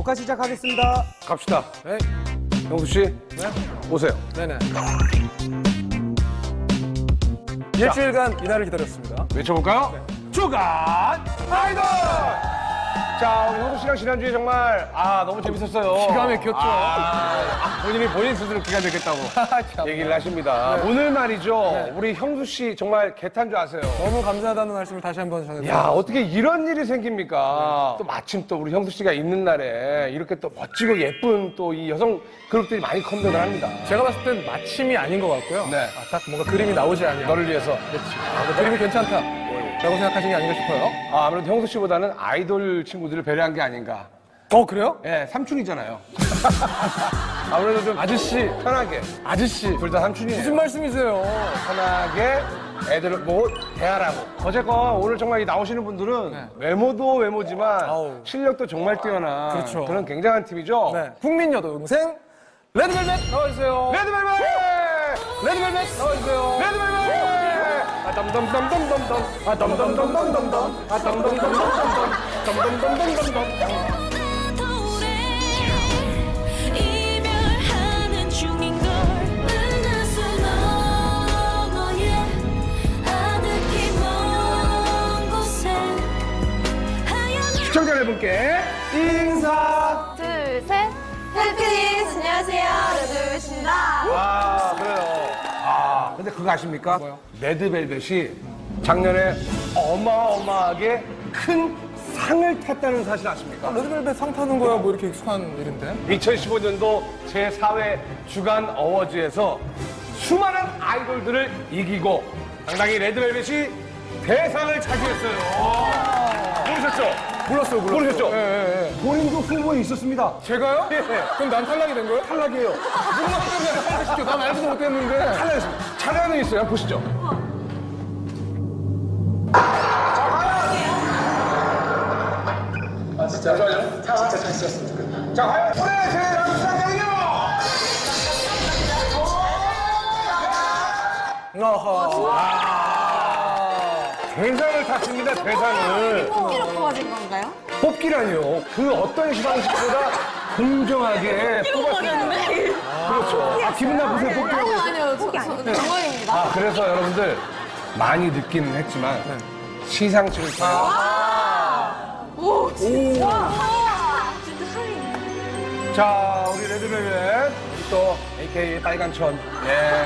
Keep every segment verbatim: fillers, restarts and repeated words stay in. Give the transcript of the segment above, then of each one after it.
녹화 시작하겠습니다. 갑시다. 네. 영수 씨, 네. 오세요. 네네. 일주일간 이날을 기다렸습니다. 외쳐볼까요? 네. 주간 아이돌! 자, 우리 형수 씨랑 지난주에 정말, 아, 너무 재밌었어요. 기가 막혔죠. 아, 본인이 본인 스스로 기가 막혔다고 얘기를 하십니다. 네. 오늘 말이죠. 네. 우리 형수 씨 정말 개탄 줄 아세요? 너무 감사하다는 말씀을 다시 한번 전해드립니다. 야, 어떻게 이런 일이 생깁니까? 또 마침 또 우리 형수 씨가 있는 날에 이렇게 또 멋지고 예쁜 또 이 여성 그룹들이 많이 컴백을 합니다. 제가 봤을 땐 마침이 아닌 것 같고요. 네. 아, 딱 뭔가 그림이 나오지 않냐. 너를 위해서. 그렇지. 아, 근데 그림이 괜찮다. 라고 생각하신 게 아닌가 싶어요. 아, 아무래도 형수 씨보다는 아이돌 친구들을 배려한 게 아닌가. 어, 그래요? 예, 삼촌이잖아요. 아무래도 좀 아저씨. 편하게. 아저씨. 둘 다 삼촌이에요. 무슨 말씀이세요? 편하게 애들을 보고 대하라고. 어쨌건 오늘 정말 이 나오시는 분들은 네. 외모도 외모지만 아우. 실력도 정말 뛰어난 그렇죠. 그런 굉장한 팀이죠. 네. 국민 여동생 레드벨벳 나와주세요. 레드벨벳! 레드벨벳 나와주세요. 레드벨벳! 아, 덤덤덤덤덤덤. 아, 덤덤덤덤덤덤. 아, 덤덤덤덤덤덤. 덤덤덤덤덤덤. 시청자 여러분께 인사! 둘, 셋. 헬프니스 안녕하세요. 레드벨벳입니다. 아, 그래요. 아, 근데 그거 아십니까? 뭐요? 레드벨벳이 작년에 어마어마하게 큰 상을 탔다는 사실 아십니까? 레드벨벳 상 타는 거야 뭐 이렇게 익숙한 일인데. 이천십오 년도 제사 회 주간 어워즈에서 수많은 아이돌들을 이기고 당당히 레드벨벳이 대상을 차지했어요. 모르셨죠? 몰랐어요, 몰랐어요. 모르셨죠? 예, 예, 예. 본인도 후보에 있었습니다. 제가요? 예. 그럼 난 탈락이 된 거예요? 탈락이에요. 누가 때문에 탈락시켜? 난 알지도 못했는데. 탈락했습니다. 차례는 있어요. 한번 보시죠. 아, 진짜? 잠시만요. 진짜 잘 쓰였으면 좋겠다. 자, 과연 올해 제 감사장이요! 어허. 아. 대상을 탔습니다, 대상을. 뽑기로 뽑아진 건가요? 뽑기라니요. 그 어떤 시상식보다 공정하게 뽑았습니다. 그렇죠. 아, 기분 나쁘세요, 뽑기라고 해서. 아니요, 뽑기 아니에요. 정말입니다. 아, 그래서 여러분들 많이 늦기는 했지만 시상식을 통해서 오, 진짜. 와, 진짜 소리. 자, 우리 레드벨벳 또 에이케이 빨간천 예.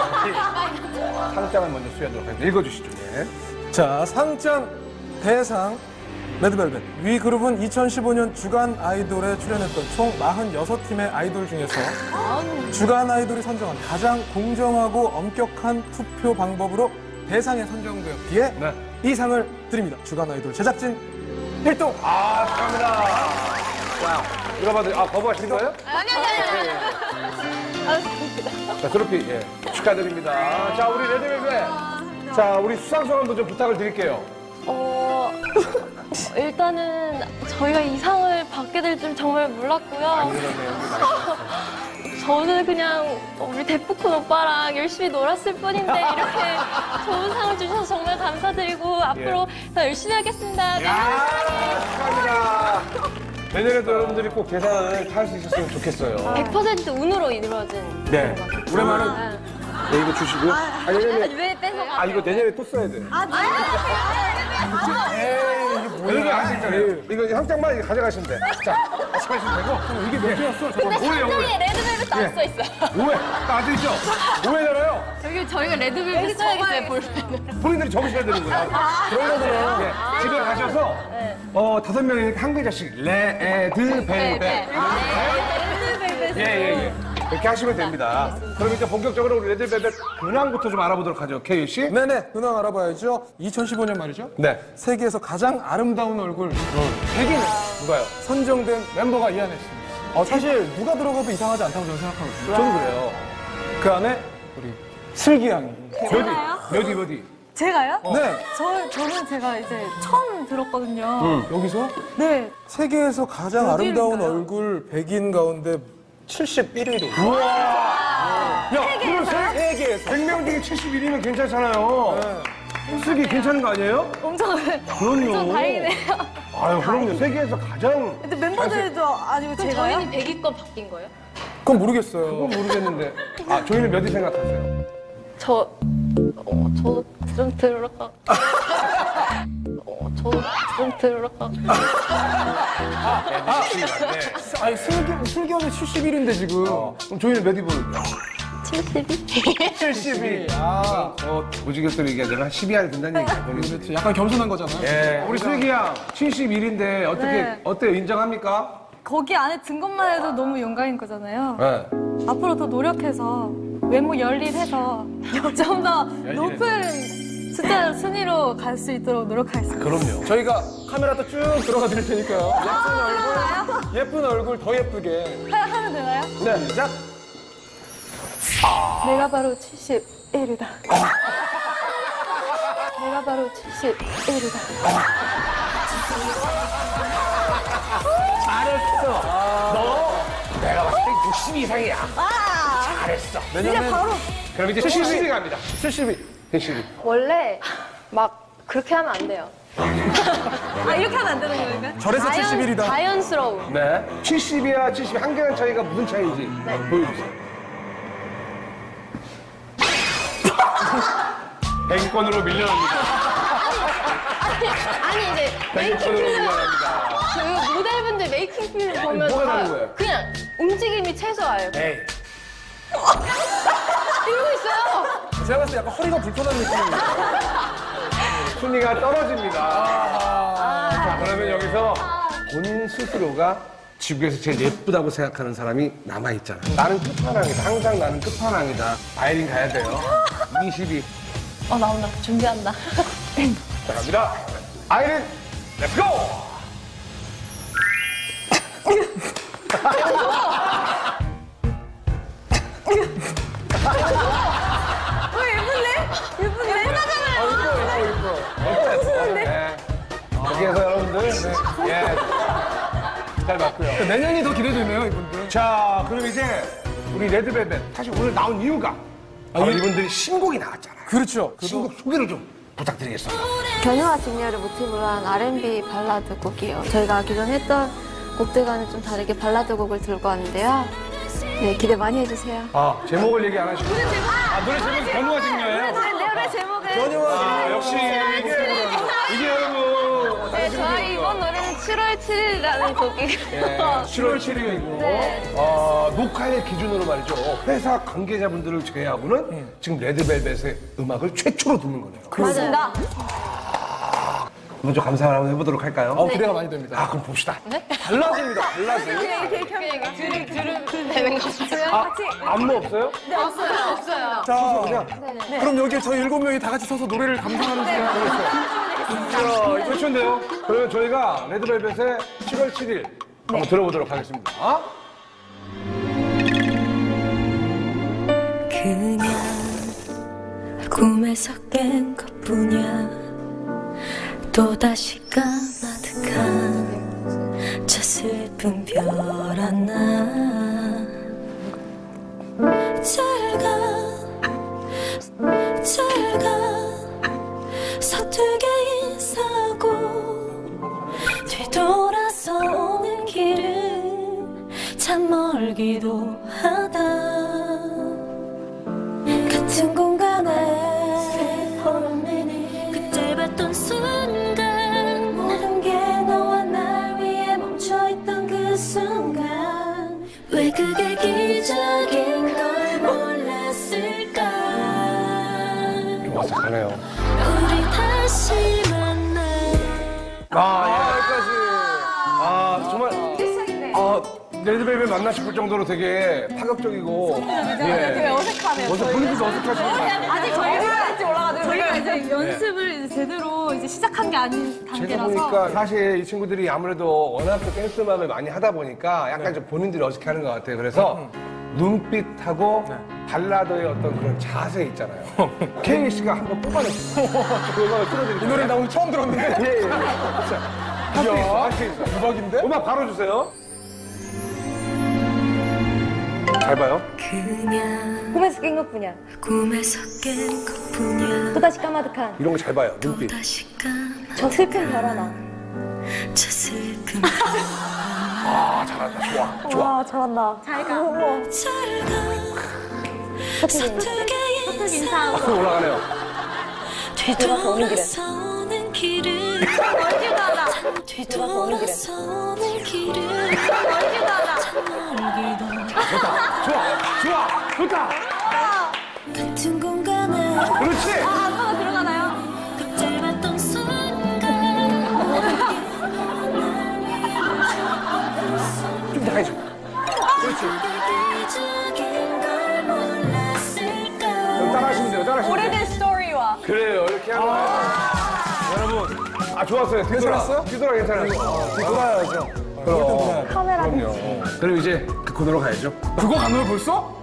상장을 먼저 수여하도록 하겠습니다. 읽어주시죠. 예. 자, 상장 대상 레드벨벳. 위 그룹은 이천십오 년 주간 아이돌에 출연했던 총 사십육 팀의 아이돌 중에서 주간 아이돌이 선정한 가장 공정하고 엄격한 투표 방법으로 대상에 선정되었기에 네. 이 상을 드립니다. 주간 아이돌 제작진 일동. 아, 축하합니다. 자, 이거 봐도 아 거부하시는 거예요? 아니, 아니, 아니. 자, 트로피 예. 축하드립니다. 자, 우리 레드벨벳. 자, 우리 수상 소감도 좀 부탁을 드릴게요. 어, 일단은 저희가 이 상을 받게 될 줄 정말 몰랐고요. 저는 그냥 우리 데프콘 오빠랑 열심히 놀았을 뿐인데 이렇게 좋은 상을 주셔서 정말 감사드리고 앞으로 더 열심히 하겠습니다. 네, 야, 축하합니다. 내년에도 여러분들이 꼭 대상을 탈 수 있었으면 좋겠어요. 백 퍼센트 운으로 이루어진. 네. 올해만은 네. 네, 이거 주시고요. 아, 내년에, 왜 뺏어가세요? 아, 이거 내년에 또 써야 돼. 아, 이거 아시잖아요. 이거 한 장만 가져가시면 돼. 자, 말씀하시면 되고. 이게 몇 개였어? 근데 오해요, 오해. 상장에 레드벨벳 안 써 있어요. 오해. 딱 아시죠? 오해잖아요. 저기 저희가 레드벨벳 써야겠어요, 볼펜을. 본인들이 적으셔야 되는 거예요. 그러려고요. 예, 집에 가셔서 어 다섯 명이니까 한 글자씩 레드벨벳. 레드벨벳. 예, 예, 예. 이렇게 하시면 됩니다. 그럼 이제 본격적으로 우리 레드벨벳 근황부터 좀 알아보도록 하죠. 케이 씨. 네네, 근황 알아봐야죠. 이천십오 년 말이죠. 네. 세계에서 가장 아름다운 얼굴 백 인 누가요? 선정된 멤버가 이 안에 있습니다. 어, 사실 누가 들어가도 이상하지 않다고 저는 생각하거든요. 저도 그래요. 그 안에 우리 슬기양이. 몇이? 몇이, 몇이? 제가요? 네, 저, 저는 제가 이제 처음 들었거든요. 여기서 네. 세계에서 가장 몇 아름다운 위인가요? 얼굴 백 인 가운데 칠십일 위로. 우와! 야, 그럼 세, 세계에서. 백 명 중에 칠십일 위면 괜찮잖아요. 네. 쓰기 괜찮은 거 아니에요? 엄청, 그럼요. 엄청 다행이네요. 아유, 그럼요. 세계에서 가장. 근데 멤버들도 아니고 그럼 제가요? 저희는 백 위권 바뀐 거예요? 그건 모르겠어요. 그건 모르겠는데. 아, 저희는 몇 위 생각하세요? 저, 어, 저 좀 들어가. 어, 저 좀 들어가. 아니, 슬기, 슬기 언니 칠십일인데 지금. 어, 그럼 저희는 몇 위 보는데요? 칠십이? 칠십이. 아, 어, 무지개들 얘기하자면 한 십위 안에 든다는 얘기예요. 본인들이. 그렇지. 약간 겸손한 거잖아요. 예. 우리 슬기 양, 칠십일인데 어떻게, 네. 어때요? 인정합니까? 거기 안에 든 것만 해도 너무 영광인 거잖아요. 네. 앞으로 더 노력해서 외모 열일해서 좀 더 높은 숫자 순위로 갈 수 있도록 노력하겠습니다. 그럼요. 저희가 카메라도 쭉 들어가 드릴 테니까요. 예쁜 얼굴, 예쁜 얼굴 더 예쁘게. 하- 하면 되나요? 네, 시작. 내가 바로 칠십일이다. 내가 바로 칠십일이다. 잘했어. 너 내가 봤을 때 육십 이상이야. 잘했어. 이제 바로 그럼 이제 칠십이 갑니다. 칠십이. 칠십이. 원래 막 그렇게 하면 안 돼요. 아 이렇게 하면 안 되는 거니까? 절에서 칠십일이다. 자연스러운. 네. 칠십이와 칠십이 한 개의 차이가 무슨 차이인지 보여주세요. 백 위권으로 밀려납니다. 아니 이제 백 위권으로 메이킹 밀려납니다. 그 모델분들 메이킹 필름 보면 뭐가 다 다른 거예요? 그냥 움직임이 최소화예요. 에이. 이러고 있어요. 제가 봤을 때 약간 허리가 불편한 느낌입니다. 순위가 떨어집니다. 자, 그러면 여기서 본인 스스로가 지구에서 제일 예쁘다고 생각하는 사람이 남아있잖아. 나는 끝판왕이다. 항상 나는 끝판왕이다. 아이린 가야 돼요. 이십이. 어 나온다. 준비한다. 자, 갑니다. 아이린, 렛츠고! 어 예쁜데? 예쁜데? 예쁘다잖아요. 이뻐, 이뻐, 이뻐. 네. 여기에서 여러분들, 네. 예. 잘 맞고요. 내년이 더 기대되네요, 이분들. 자, 그럼 이제 우리 레드벨벳 사실 오늘 나온 이유가 바로 이분들이 신곡이 나왔잖아요. 그렇죠. 신곡 소개를 좀 부탁드리겠습니다. 견우와 직녀를 모티브로 한 알앤비 발라드 곡이에요. 저희가 기존 했던 곡들과는 좀 다르게 발라드 곡을 들고 왔는데요. 네, 기대 많이 해주세요. 아, 제목을 얘기 안 하시고. 아, 노래 제목이 견우와 직녀예요? 내 노래 제목은 아, 역시 이게, 이게 여러분. 네, 저희 이번 노래는 칠월 칠일이라는 곡이에요. 예, 칠월 칠일이고, 네. 어, 녹화일 기준으로 말이죠. 회사 관계자분들을 제외하고는 지금 레드벨벳의 음악을 최초로 듣는 거네요. 맞습니다. 먼저 감상을 한번 해보도록 할까요? 어, 기대가 많이 됩니다. 아, 그럼 봅시다. 발라드입니다, 발라드. 이렇게 이렇게 하면 돼요. 들을 들을 되는 거 같아요. 아, 안무 없어요? 네 없어요. 없어요. 자, 그럼 여기 저희 일곱 명이 다 같이 서서 노래를 감상하는 시간 하겠어요. 자, 이거 좋은데요? 그러면 저희가 레드벨벳의 칠월 칠일 한번 들어보도록 하겠습니다. 그냥 꿈에서 깬 것뿐이야. 또다시 까마득한 저 슬픈 별 하나. 잘가 잘가 서툴게 인사하고 뒤돌아서 오는 길은 참 멀기도 하다. 같은 공간에 그때 봤던 순간 모든 게 너와 날 위해 멈춰있던 그 순간 왜 그게 기적인 걸 몰랐을까. 어색하네요. 우리 다시 만나. 아, 여기까지. 아, 정말. 아, 레드벨벳 만나 싶을 정도로 되게 파격적이고. 되게 예. 어색하네요. 어제 분위기도 어색하시고. 아직 저희가 이제 올라가죠. 저희가 이제 연습을 이제 제대로 이제 시작한 게 아닌 제가 단계라서. 보니까 사실 이 친구들이 아무래도 워낙 또 댄스 음악을 많이 하다 보니까 약간 좀 본인들이 어색해하는 것 같아요. 그래서 눈빛하고 발라드의 어떤 그런 자세 있잖아요. 케이 씨가 한번 뽑아냈어요. 그 음악을 이 틀어드릴게요. 노래 나 오늘 처음 들었는데. 예, 예. 할 수 있어, 할 수 있어. 대박인데? 음악 바로 주세요. 잘 봐요. 그냥 꿈에서 깬 것뿐이야. 꿈에서 깬 것뿐이야. 뿐이야 또다시 까마득한 이런 거 잘 봐요. 눈빛. 다시 까만 저 슬픈 별 하나. 저 슬픔 아, 잘한다. 좋아. 좋아. 와 잘한다. 잘 가. 잘가 서투게 인사 박수 올라가네요. 뒤돌아서 오는 길을 멀지도 않아. 뒤돌아서 오는 길을 멀지도 않아. 좋다. 좋아. 좋아. 좋다. 같은 공간에 그렇지. 아빠가 들어가나요? 그 짧았던 순간 좀 더 해줘. 그렇지. 이적인 걸 몰랐을까 여기 따라하시면 돼요. 따라하시면 돼요. 오래된 스토리와. 그래요. 이렇게 하는 거예요. 여러분. 아, 좋았어요. 뒤돌아. 괜찮았어요? 뒤돌아 괜찮았어. 뒤돌아야죠. 그럼. 카메라. 그럼요. 그럼 이제 그 코너로 가야죠. 그거 가면 벌써?